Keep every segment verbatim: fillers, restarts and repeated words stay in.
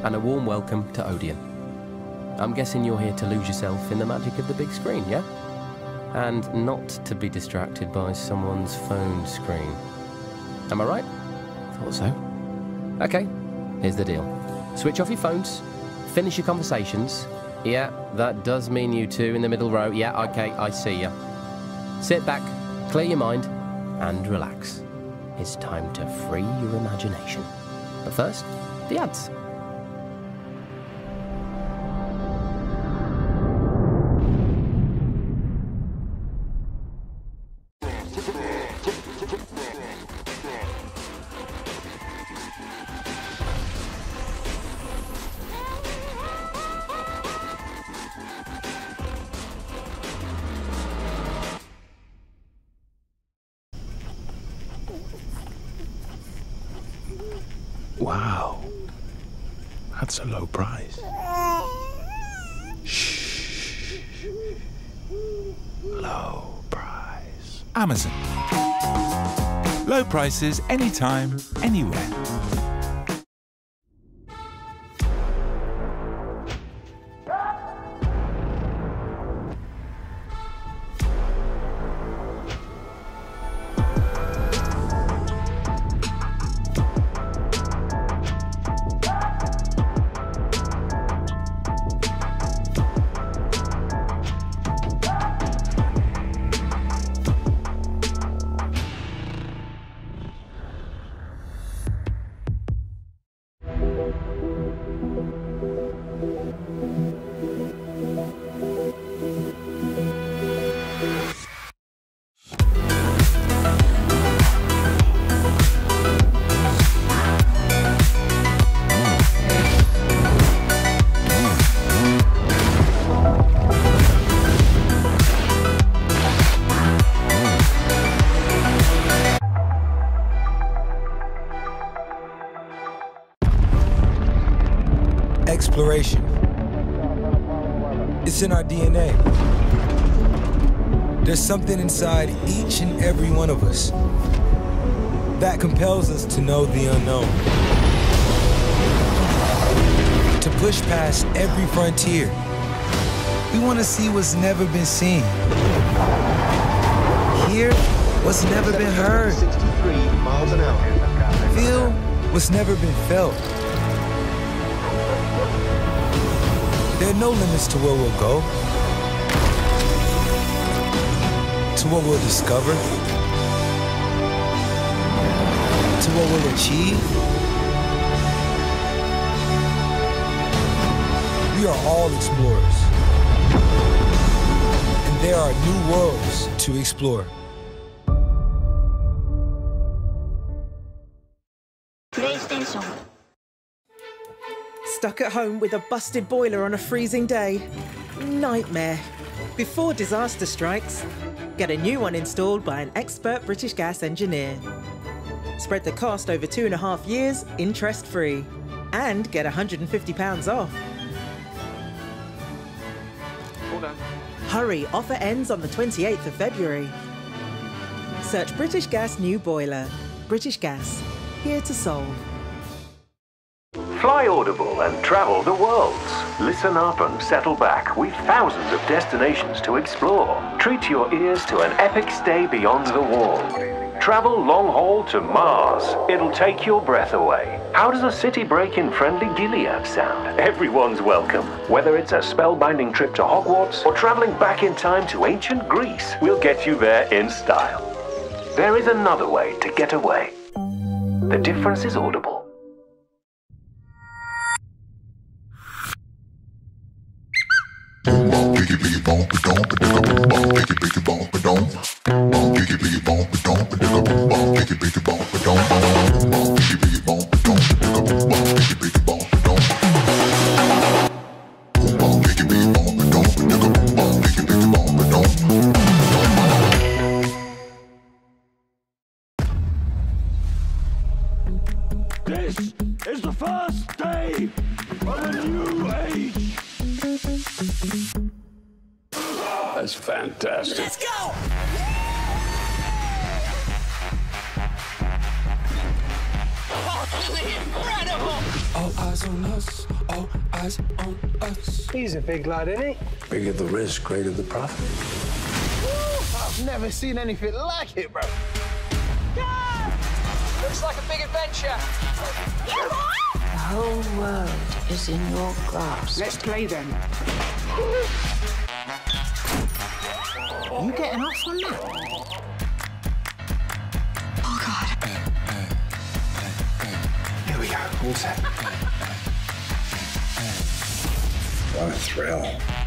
and a warm welcome to Odeon. I'm guessing you're here to lose yourself in the magic of the big screen, yeah? And not to be distracted by someone's phone screen. Am I right? Thought so. Okay, here's the deal. Switch off your phones, finish your conversations. Yeah, that does mean you two in the middle row. Yeah, okay, I see ya. Sit back, clear your mind, and relax. It's time to free your imagination. But first, the ads. Wow, that's a low price. Shh. Low price. Amazon. Low prices anytime, anywhere. Exploration. It's in our D N A. There's something inside each and every one of us that compels us to know the unknown, to push past every frontier. We want to see what's never been seen, hear what's never been heard, sixty-three miles an hour. feel what's never been felt. There are no limits to where we'll go, to what we'll discover, to what we'll achieve. We are all explorers, and there are new worlds to explore. PlayStation. Stuck at home with a busted boiler on a freezing day? Nightmare. Before disaster strikes, get a new one installed by an expert British Gas engineer. Spread the cost over two and a half years, interest-free. And get one hundred and fifty pounds off. Hold on. Hurry, offer ends on the twenty-eighth of February. Search British Gas new boiler. British Gas, here to solve. Fly Audible and travel the world. Listen up and settle back. We've thousands of destinations to explore. Treat your ears to an epic stay beyond the wall. Travel long haul to Mars. It'll take your breath away. How does a city break in friendly Gilead sound? Everyone's welcome. Whether it's a spellbinding trip to Hogwarts or traveling back in time to ancient Greece, we'll get you there in style. There is another way to get away. The difference is audible. This is the first day of a new age. That's fantastic. Let's go! Incredible! All eyes on us. All eyes on us. He's a big lad, isn't he? Bigger the risk, greater the profit. I've never seen anything like it, bro. Looks like a big adventure. The whole world is in your grasp. Let's play then. You getting off on that? Oh, God. Here we go. All set. What a thrill.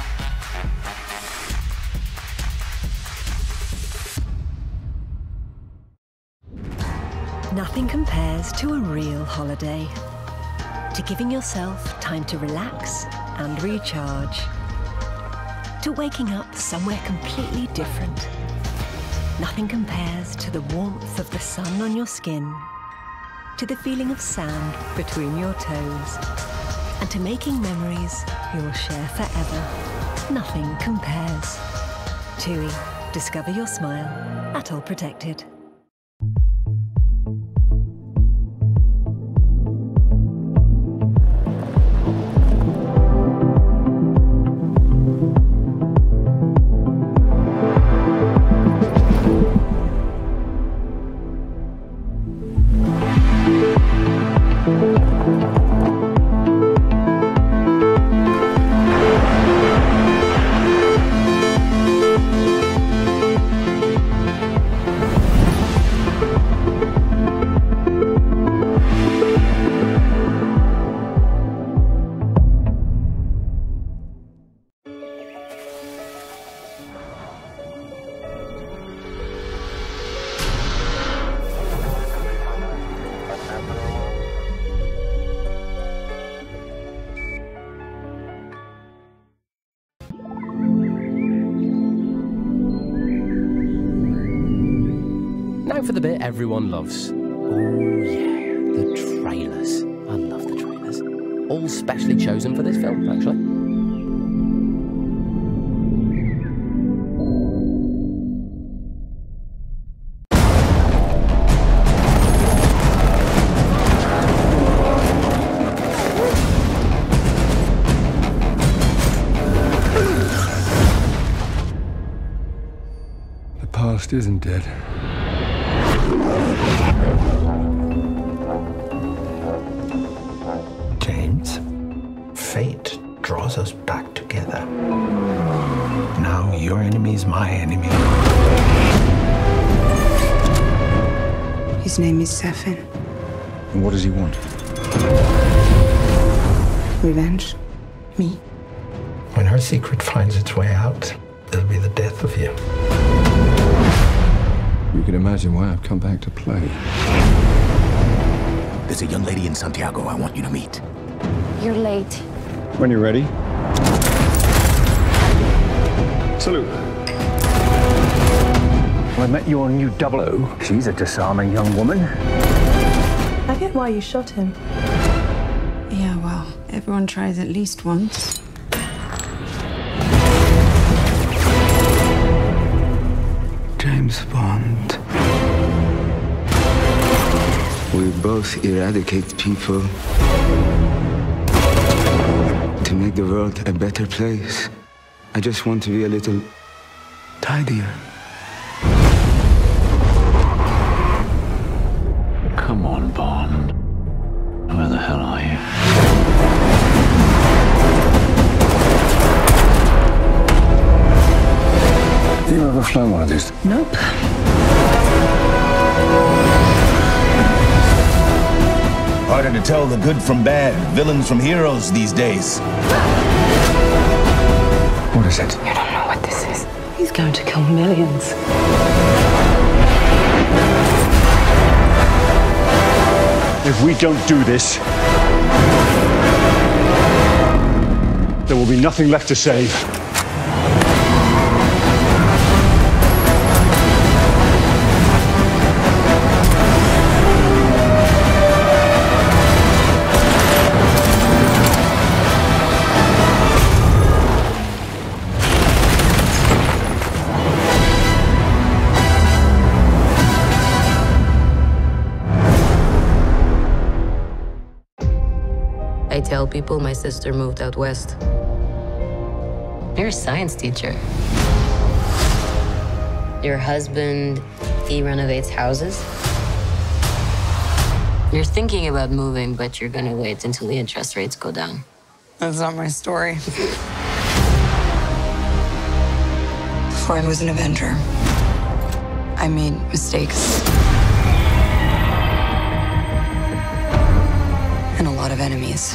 Nothing compares to a real holiday. To giving yourself time to relax and recharge. To waking up somewhere completely different. Nothing compares to the warmth of the sun on your skin. To the feeling of sand between your toes. And to making memories you'll share forever. Nothing compares. TUI. Discover your smile. Atoll Protected. Now for the bit everyone loves. Oh yeah, the trailers. I love the trailers. All specially chosen for this film, actually. The past isn't dead. James, fate draws us back together. Now your enemy is my enemy. His name is Safin. And what does he want? Revenge. Me. When her secret finds its way out, it'll be the death of you. You can imagine why I've come back to play. There's a young lady in Santiago I want you to meet. You're late. When you're ready. Salute. I met your new double O. She's a disarming young woman. I get why you shot him. Yeah, well, everyone tries at least once. James Bond. We both eradicate people to make the world a better place. I just want to be a little tidier. Come on, Bond. Where the hell are you? Have you ever flown one of these? Nope. Harder to tell the good from bad, villains from heroes these days. What is it? You don't know what this is. He's going to kill millions. If we don't do this, there will be nothing left to save. I tell people my sister moved out west. You're a science teacher. Your husband, he renovates houses. You're thinking about moving, but you're gonna wait until the interest rates go down. That's not my story. Before I was an Avenger, I made mistakes. And a lot of enemies.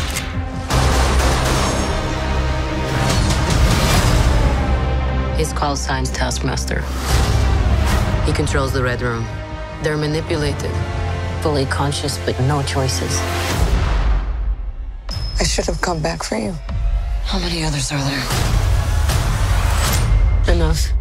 His call sign's Taskmaster. He controls the Red Room. They're manipulated, fully conscious, but no choices. I should have come back for you. How many others are there? Enough.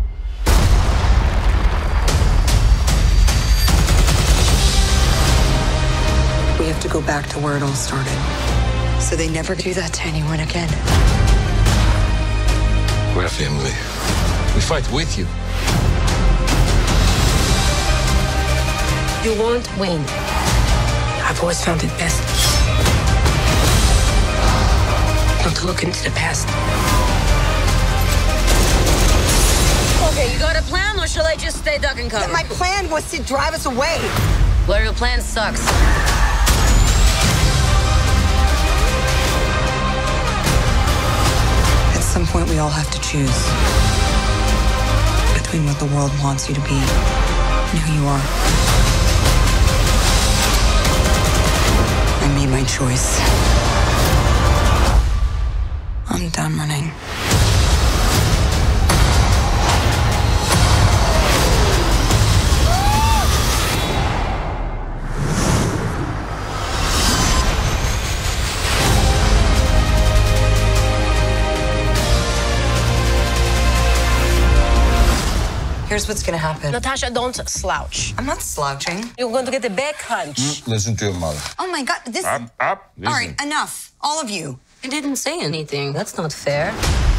We have to go back to where it all started. So they never do that to anyone again. We're a family. We fight with you. You won't win. I've always found it best not to look into the past. Okay, you got a plan, or shall I just stay duck and cover? My plan was to drive us away. Well, your plan sucks. At some point, we all have to choose between what the world wants you to be and who you are. I made my choice. I'm done running. Here's what's gonna happen. Natasha, don't slouch. I'm not slouching. You're going to get a back hunch. Mm, listen to your mother. Oh my God, this. Up, up. All right, enough, all of you. I didn't say anything. That's not fair.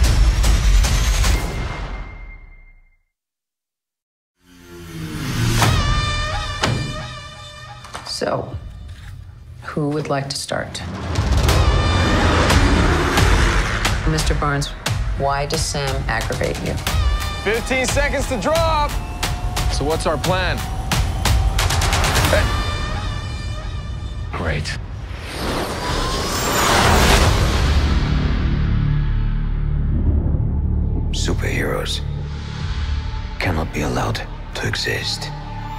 So, who would like to start? Mister Barnes, why does Sam aggravate you? fifteen seconds to drop. So what's our plan? Hey. Great. Superheroes cannot be allowed to exist.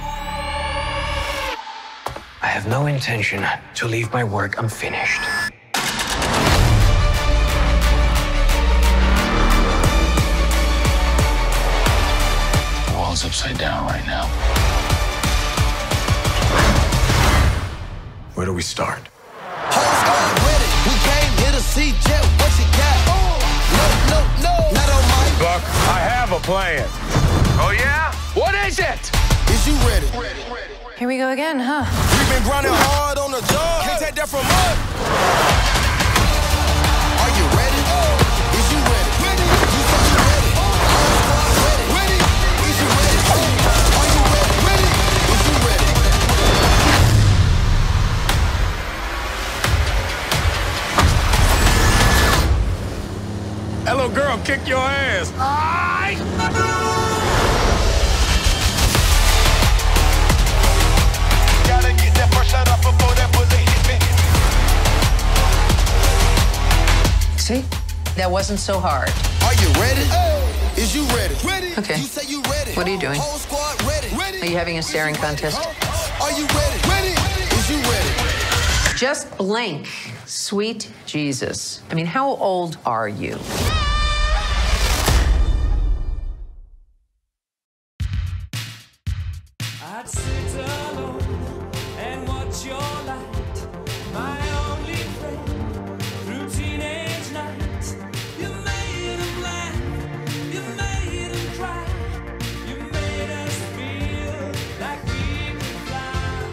I have no intention to leave my work unfinished. The world's upside down right now. Where do we start? We came here to see Jet. What you got? No, no, no. Not on my. Buck, I have a plan. Oh, yeah? What is it? Is you ready? Here we go again, huh? We've been grinding hard on the job. Can't take that from us. Are you ready? Is you ready? Ready? You fucking ready? Ready? Ready? Is you ready? Are you ready? Ready? Is you ready? That little girl kicked your ass. Gotta get that first shot off before that bullet hit me. See? That wasn't so hard. Are you ready? Is you ready? Ready? Okay. You say you ready? What are you doing? Whole squad ready? Ready? Are you having a staring contest? Are you ready? Ready? Is you ready? Just blink. Sweet Jesus. I mean, how old are you? I'd sit alone and watch your light, my only friend through teenage nights. You made them laugh, you made them cry, you made us feel like we could fly.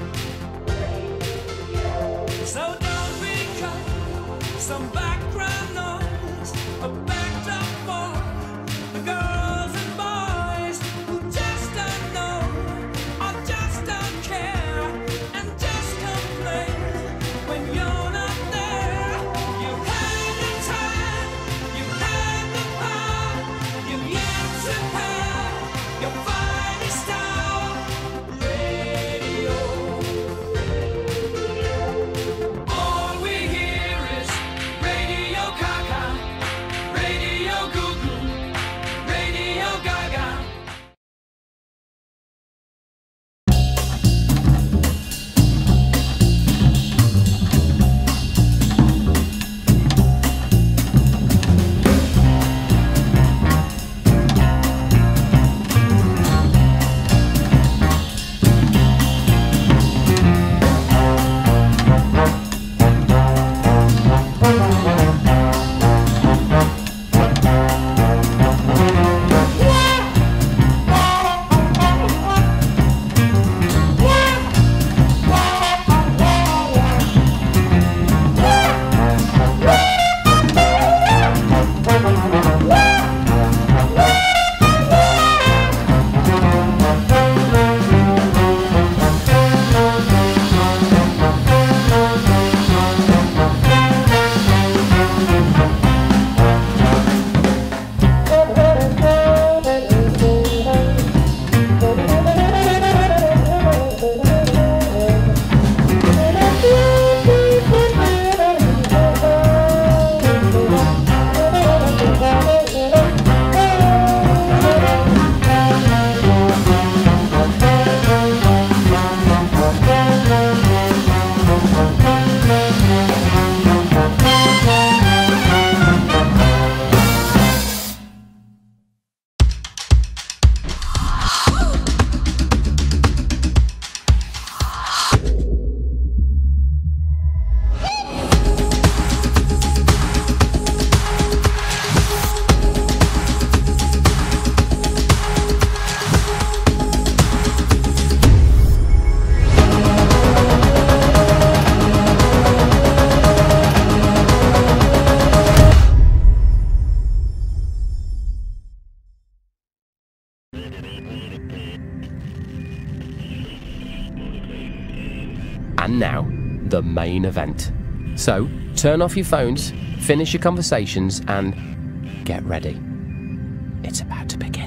So don't become some background noise, a backed up for the girls and boys who just don't know. Just don't care and just complain when you're not there. now, the main event. So, turn off your phones, finish your conversations, and get ready. It's about to begin.